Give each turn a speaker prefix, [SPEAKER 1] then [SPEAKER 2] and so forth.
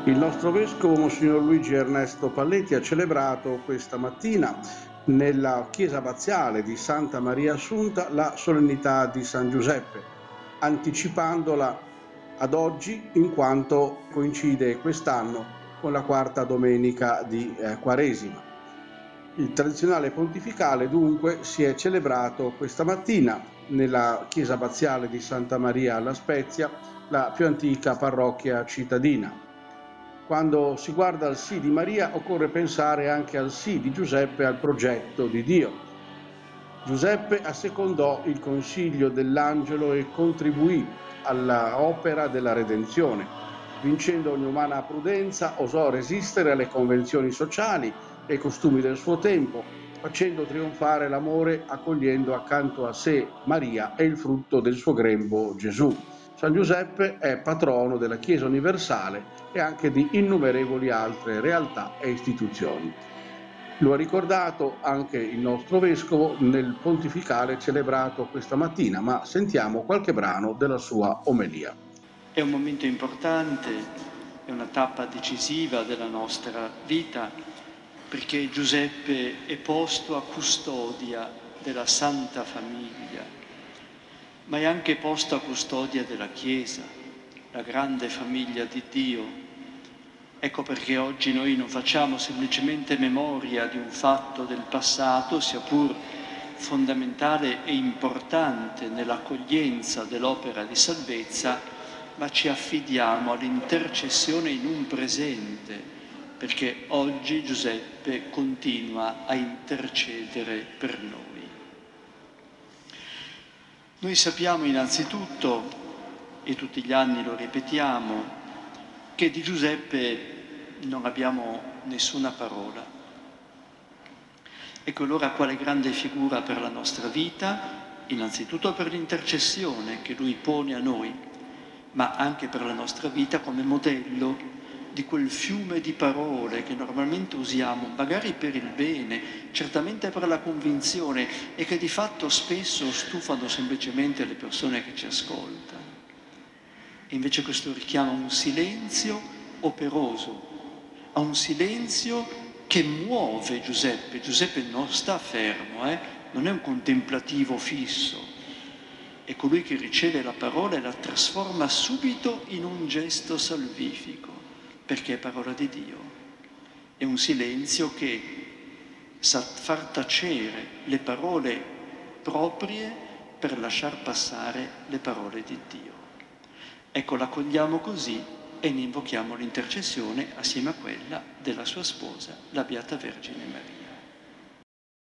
[SPEAKER 1] Il nostro vescovo, Monsignor Luigi Ernesto Palletti, ha celebrato questa mattina nella chiesa abbaziale di Santa Maria Assunta la solennità di San Giuseppe, anticipandola ad oggi in quanto coincide quest'anno con la quarta domenica di Quaresima. Il tradizionale pontificale dunque si è celebrato questa mattina nella chiesa abbaziale di Santa Maria alla Spezia, la più antica parrocchia cittadina. Quando si guarda al sì di Maria occorre pensare anche al sì di Giuseppe al progetto di Dio. Giuseppe assecondò il consiglio dell'angelo e contribuì all'opera della redenzione. Vincendo ogni umana prudenza, osò resistere alle convenzioni sociali e ai costumi del suo tempo, facendo trionfare l'amore, accogliendo accanto a sé Maria e il frutto del suo grembo Gesù. San Giuseppe è patrono della Chiesa universale e anche di innumerevoli altre realtà e istituzioni. Lo ha ricordato anche il nostro vescovo nel pontificale celebrato questa mattina, ma sentiamo qualche brano della sua omelia.
[SPEAKER 2] È un momento importante, è una tappa decisiva della nostra vita, perché Giuseppe è posto a custodia della Santa Famiglia, ma è anche posto a custodia della Chiesa, la grande famiglia di Dio. Ecco perché oggi noi non facciamo semplicemente memoria di un fatto del passato, sia pur fondamentale e importante nell'accoglienza dell'opera di salvezza, ma ci affidiamo all'intercessione in un presente, perché oggi Giuseppe continua a intercedere per noi. Noi sappiamo innanzitutto, e tutti gli anni lo ripetiamo, che di Giuseppe non abbiamo nessuna parola. Ecco allora quale grande figura per la nostra vita, innanzitutto per l'intercessione che lui pone a noi, ma anche per la nostra vita come modello di quel fiume di parole che normalmente usiamo, magari per il bene, certamente per la convinzione, e che di fatto spesso stufano semplicemente le persone che ci ascoltano. E invece questo richiama un silenzio operoso, a un silenzio che muove Giuseppe. Giuseppe non sta fermo, non è un contemplativo fisso, è colui che riceve la parola e la trasforma subito in un gesto salvifico, perché è parola di Dio. È un silenzio che sa far tacere le parole proprie per lasciar passare le parole di Dio. Ecco, l'accogliamo così e ne invochiamo l'intercessione assieme a quella della sua sposa, la Beata Vergine Maria.